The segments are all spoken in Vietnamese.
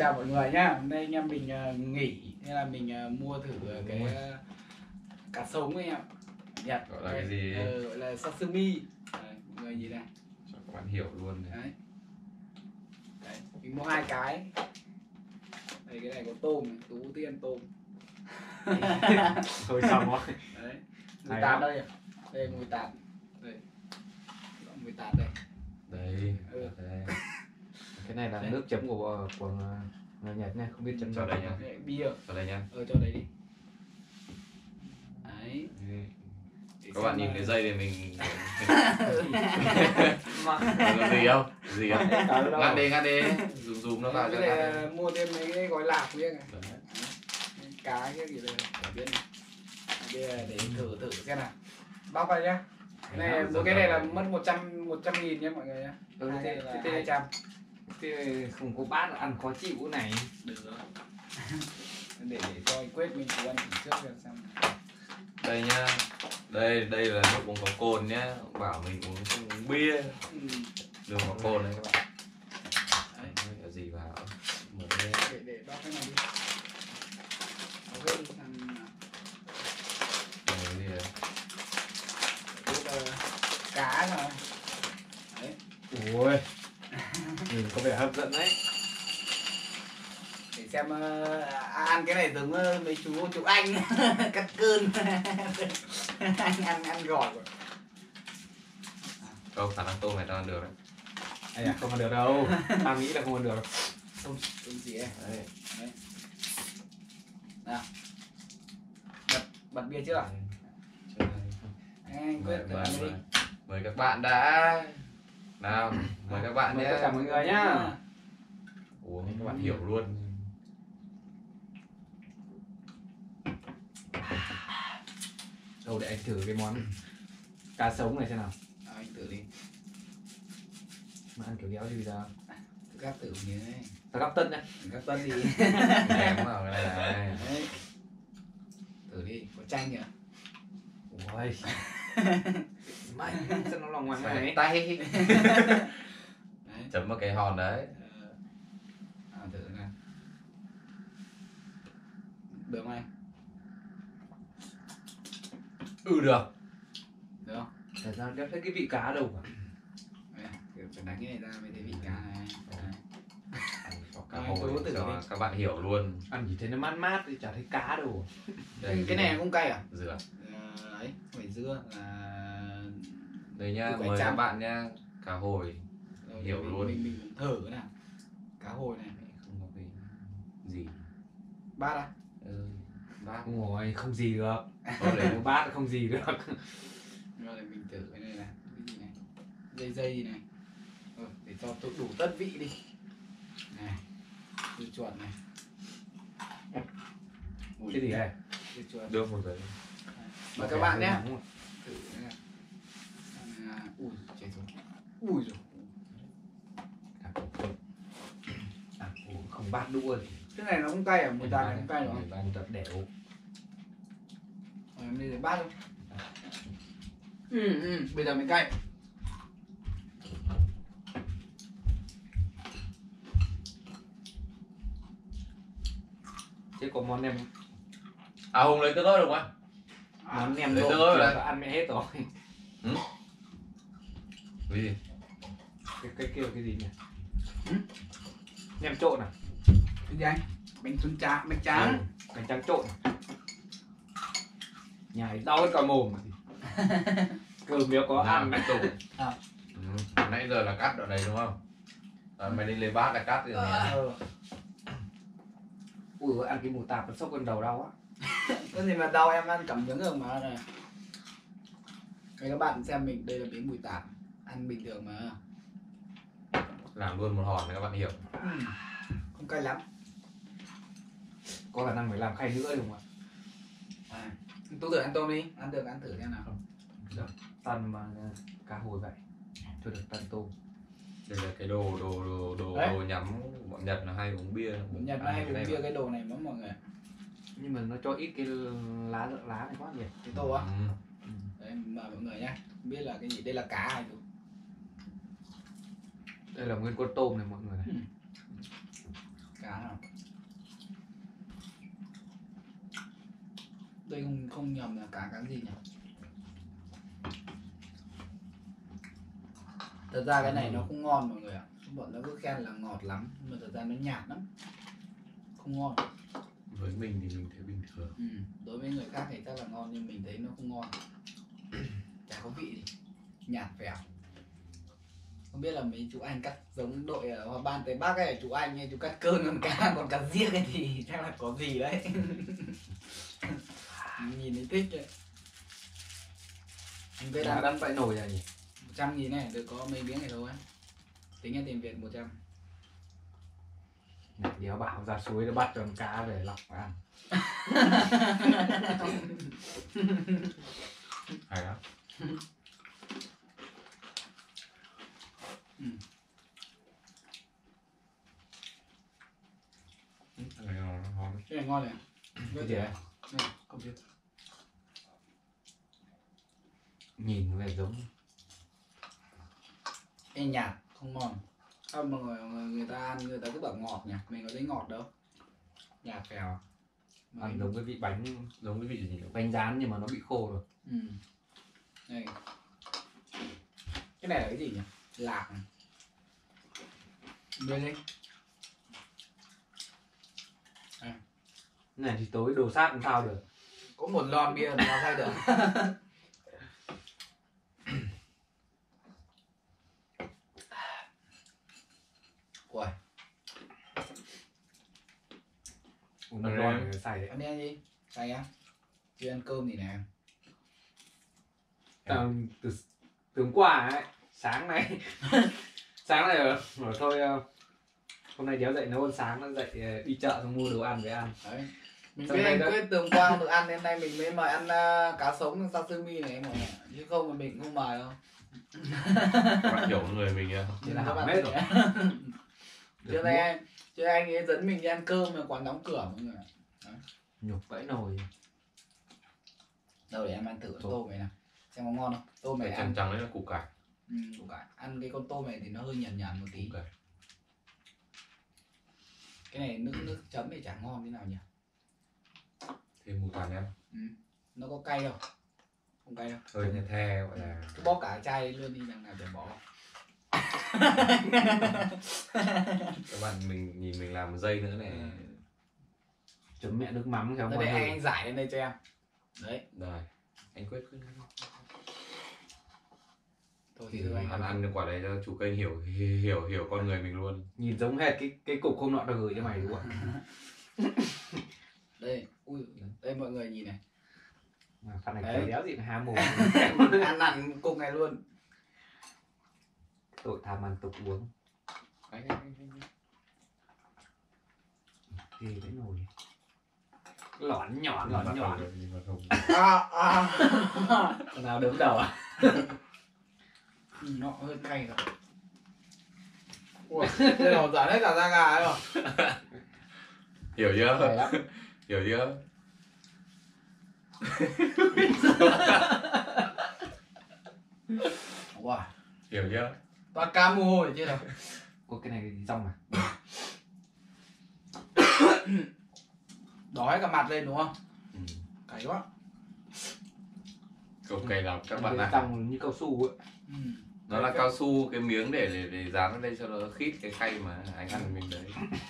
chào mọi người nhá. Hôm nay anh em mình nghỉ nên là mình mua thử cái cá sống ấy em. Nhật gọi là cái gì? Gọi là sashimi. Đấy, mọi người nhìn này. Cho các bạn hiểu luôn này. Đấy, mình mua 2 cái. Đây cái này có tôm này, Tú tiên tôm. Thôi xong rồi. Đấy. Mùi tạt đây. Đây mùi tạt. Đây. Mùi tạt đây. Đây, đây. Cái này là nước chấm của người Nhật nha, không biết chấm cho đây nhá. Bia. Cho đây nhá. Cho đây đi. Đấy. Các bạn nhìn cái dây thì mình có gì không? Gì không? Ngắt đi, zoom nó vào cho ngắt. Mua thêm mấy cái gói lạc riêng này. Cá cái gì đây? Ở bên này. Để thử xem nào. Bóc vào nhá. Cái này mỗi cái này là mất 100.000 nhé mọi người nhá. Thế 200. Thế không có bát ăn khó chịu này. Được rồi. để cho anh Quyết mình thử ăn thử trước xem. Đây nhá. Đây là nước uống có cồn nhá. Bảo mình uống không uống bia. Đường có cồn đấy các bạn. Đấy, có gì vào. Mở lên. Để bóc cái này đi. Bóc hết đi ăn. Cái gì đấy? Cá rồi. Đấy. Ui. Nhìn có vẻ hấp dẫn đấy. Để xem ăn cái này giống mấy chú anh cắt cơn. anh ăn gỏi rồi. Không, khả năng tôm này tao ăn được đấy. À, không ăn được đâu. Tao nghĩ là không ăn được. Tôm gì ấy. Đấy. Nào. Bật bia chưa? Anh Quyết thử ăn đi. Mời các bạn đã. Nào, mời các bạn nhé. Mời tất cả mọi người nhá. Uống các bạn hiểu luôn. Đâu để anh thử cái món cá sống này xem nào. Anh thử đi. Mà ăn kiểu đéo gì ra. Gắp thử như thế. Tao gắp tân nhá. Gắp tân đi. Ném vào cái này. Đấy. Thử đi, có chanh nhỉ? Ui. Mày sao nó lòng ngoằng này. Tay. Chấm vào cái hòn đấy. Thử này. Được không anh? Được. Được không? Thật ra đéo thấy cái vị cá đâu cả. Phải đánh cái này ra mới thấy vị cá này. Cá hồi cho các bạn hiểu luôn. Ăn chỉ thấy nó mát mát thì chả thấy cá đâu. Đây, cái này không cay à? Dừa. Đấy, phải dưa là đây nhá, mời các bạn nhá. Cá hồi. rồi hiểu luôn. Mình thử cái nào. Cá hồi này. Không có cái gì. Bát à? Bát. Ôi, không gì được. Thôi để Một bát không gì được. Rồi mình thử cái này này. Cái gì này? Dây này. Rồi, để cho tôi đủ tất vị đi. Này. Dưa chuột này. Cái gì này? Dưa chuột. đưa một cái. Mời các bạn nhé. Thử này. Ui, chết rồi. Ui rồi. Không bát đũa gì. Cái này nó không cay à? Mùi tạt này không cay đúng không? Mùi tạt đẻo. Em đi để bát không? Bây giờ mới cay. Thế có món nem. À Hùng lấy cái đó được không? Món nem lấy nộm cái đó chưa đấy. có ăn mẹ hết rồi. Cái gì? Cái kêu cái gì nhỉ? Nem trộn à? Cái gì anh? Bánh tráng, bánh tráng. Bánh tráng trộn. Nhảy đau hết cả mồm. Cơm nếu có ăn cái tủ. Nãy giờ là cắt ở đây đúng không? Mày đi lấy bát là cắt rồi. Ui ăn cái mù tạt nó sốc con đầu đau á. Cái gì mà đau em ăn cảm nhứng rồi mà này. Các bạn xem mình, đây là miếng mùi tạt. Ăn bình thường mà. Làm luôn một hòn các bạn hiểu. Không cay lắm. Có khả năng phải làm khay nữa đúng không ạ? Tôi thử ăn tôm đi, ăn được ăn thử xem nào. Được. Tăn mà cá hồi vậy. Chưa được tăn tôm. Đây là cái đồ nhắm bọn Nhật là hay uống bia. Bọn Nhật hay uống bia cái đồ này mà mọi người. Nhưng mà nó cho ít cái lá này quá nhỉ. Cái tô á. Đấy mà mọi người nhá. Không biết là cái gì, đây là cá hay không? Đây là nguyên con tôm này mọi người này. cá nào đây không nhầm là cá gì nhỉ? Thật ra cái này nó không ngon mọi người ạ. Bọn nó cứ khen là ngọt lắm nhưng mà thật ra nó nhạt lắm, không ngon. Với mình thì mình thấy bình thường. Đối với người khác thì chắc là ngon nhưng mình thấy nó không ngon. Chả có vị gì, nhạt phèo. Không biết là mấy chú anh cắt giống đội ở Hòa Ban Tây Bắc ấy, chú anh ấy chú cắt cơn con cá, còn cá riếc ấy thì chắc là có gì đấy. Nhìn thấy thích đấy. Anh biết Đã là đắt vậy nồi rồi nhỉ? 100.000 này, được có mấy miếng này thôi. Tính ra tiền Việt 100. Đéo bảo ra suối nó bắt con cá về lọc ăn. Hay lắm. Cái này nó ngon. Cái này ngon này. Cái gì đấy? Này, không biết. Nhìn về giống Cái nhạt, không ngon. Không mà người ta ăn người ta cứ bảo ngọt nhỉ, mình có thấy ngọt đâu. Nhạt phèo. ăn giống cái vị bánh, Giống cái vị gì nhỉ? bánh rán nhưng mà nó bị khô rồi. Đây. Cái này là cái gì nhỉ? Lạc này. Đưa đi. Cái này thì tối đồ sát làm sao được. Có một lon bia nó thay được. Ui, Uống một lon để xài đấy. anh ăn gì? Xay á? Chưa ăn cơm gì nè. Từ hôm qua ấy, sáng nay sáng nay rồi thôi hôm nay đéo dậy nấu ăn sáng, nó dậy đi chợ xong mua đồ ăn về ăn. Đấy. Mình Xong biết đây anh đó. quyết từ hôm qua không được ăn nên nay mình mới mời ăn cá sống sashimi này mọi người. Chứ không thì mình cũng không mời đâu. Các bạn hiểu người mình à? Thế là Các hỏng bạn hết thấy rồi. nhỉ? Chứ anh ấy dẫn mình đi ăn cơm mà quán đóng cửa mọi người. Nhục vẫy nồi. Đâu để em ăn thử con tôm này nào. Xem có ngon không? Tôm này Cái ăn trắng trắng đấy là củ cải. củ cải. Ăn cái con tôm này thì nó hơi nhàn nhàn một tí. Củ cải. Cái này nước chấm thì chả ngon thế nào nhỉ? Thêm một vài em. Nó có cay không? Không cay đâu. Hơi the the gọi là. Cứ bóp cả chai lên luôn đi, đằng nào chả bỏ. Các bạn mình nhìn mình làm một giây nữa này. Chấm mẹ nước mắm theo Đây ngon để hơn. anh giải lên đây cho em. Đấy. Rồi. Anh quyết quyết. Thôi thì thôi anh Ăn quả đấy cho chủ kênh hiểu con người mình luôn. Nhìn giống hệt cái cục hôm nọ tao gửi cho mày đúng không? Đây, ui, đây mọi người nhìn này. Mà phát này Đấy. cười đéo gì mà há mồm. Ăn nặn cùng này luôn. Tội tham ăn tục uống. Thì cái nồi lõn nhọn. Con nào đớm đầu à? Nó hơi cay rồi. Ui, đây là giải hết cả da gà ấy rồi. Hiểu chưa? Cay lắm. Hiểu chưa? Wow, Hiểu chưa? toàn cá mồ hôi chứ đâu. Có cái này rong à? Đói cả mặt lên đúng không? Ừ. Cay quá. Không cay lắm các bạn ạ. Rong như cao su ấy. Nó là cao su, cái miếng để dán lên đây cho nó khít cái cay mà anh ăn mình đấy.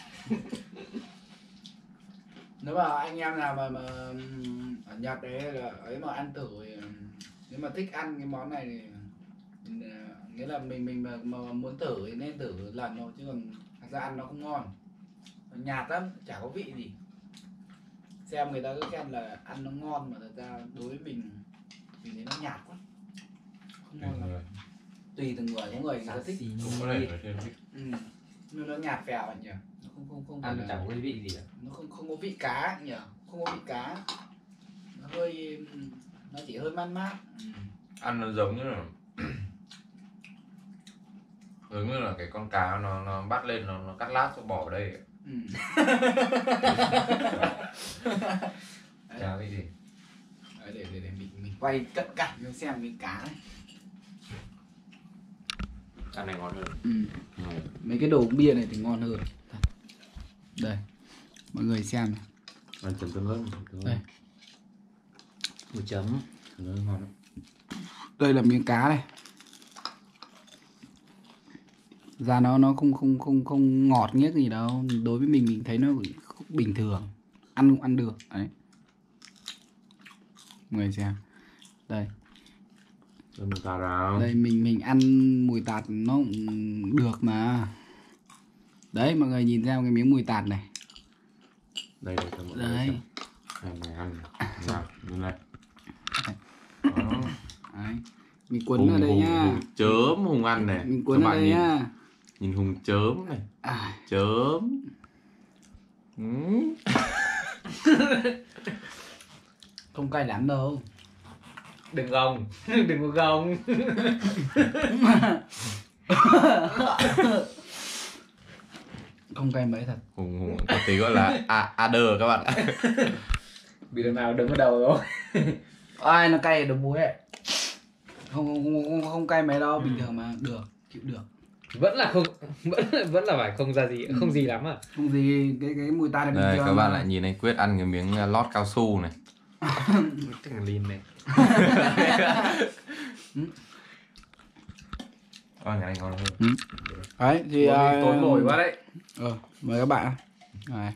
Nếu mà anh em nào mà ở Nhật đấy là ấy mà ăn thử thì, nếu mà thích ăn cái món này thì nghĩa là mình mà muốn thử thì nên thử lần thôi, chứ còn thật ra ăn nó không ngon, nó nhạt lắm, chả có vị gì. Xem người ta cứ khen là ăn nó ngon mà thật ra đối với mình thấy nó nhạt quá, không ngon lắm. Tùy từng người, có người ta thích. Cũng có thể là thêm thích. Nhưng nó nhạt phèo nhỉ, nó không Ăn là, chẳng có cái vị gì cả. nó không có vị cá nhỉ, không có vị cá, nó hơi, nó chỉ hơi man mát. Ăn nó giống như là giống như là cái con cá nó bắt lên nó cắt lát rồi bỏ vào đây. Chả cái gì. Đấy, để mình quay cận cảnh cho xem cái cá này. Ăn này ngon hơn. Mấy cái đồ bia này thì ngon hơn thật. Đây mọi người xem này. Ăn chấm tương lớn. Đây. Một chấm. Nó ngon lắm. Đây là miếng cá này. Da nó không ngọt nghiếc gì đâu. Đối với mình thấy nó bình thường. Ăn cũng ăn được. Đấy. Mọi người xem. Đây. Đây một tạt nào. Đây mình ăn mùi tạt nó cũng được mà. Đấy mọi người nhìn xem cái miếng mùi tạt này. Đây cho mọi người Đấy. xem. Này ăn. Nào, như này. Đấy. Mình cuốn ở đây nhá. Hùng chớm Hùng ăn này. Mình cuốn Các ở bạn đây nhá. nhìn Hùng chớm này. Chớm. Không cay lắm đâu. Đừng gồng. Đừng có gồng. Không cay mấy thật. Hùng có tí gọi là adder các bạn. Bị lần nào đứng ở đầu rồi. Ai nó cay được muối ấy. Không cay mấy đâu, bình thường mà được, chịu được. Vẫn là không, vẫn là phải không ra gì, không gì lắm à. Không gì, cái mùi ta này bình Đây thường các bạn mà. lại nhìn anh Quyết ăn cái miếng lót cao su này. Thằng Lin này. Cái này ngon hơn. Đấy thì Tốn nổi quá đấy. mời các bạn. Đấy.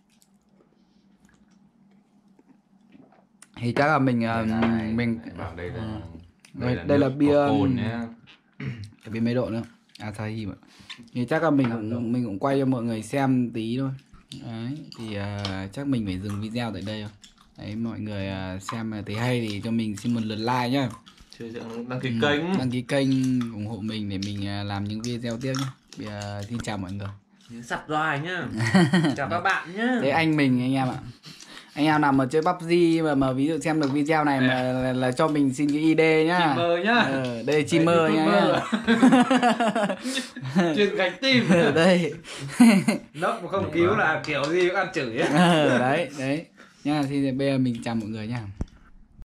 Thì chắc là mình bảo đây là đây là nước bia có cồn nhé. cái bia mấy độ nữa. Asahi mà. Thì chắc là mình cũng quay cho mọi người xem tí thôi. Đấy, thì chắc mình phải dừng video tại đây rồi. Đấy, mọi người xem thấy hay thì cho mình xin một lượt like nhá. Đăng ký kênh. Đăng ký kênh ủng hộ mình để mình làm những video tiếp nhé. Bây giờ xin chào mọi người. Subscribe nhá. Chào các bạn nhá. Thế anh em ạ. Anh em nào mà chơi PUBG mà ví dụ xem được video này mà là cho mình xin cái ID nhá. Chimmer nhá. Đây là Chimmer nhá. Chuyên gánh tim. Đây. Nốc mà không cứu là kiểu gì cũng ăn chửi ấy. Đấy. Nha, thì bây giờ mình chào mọi người nhá.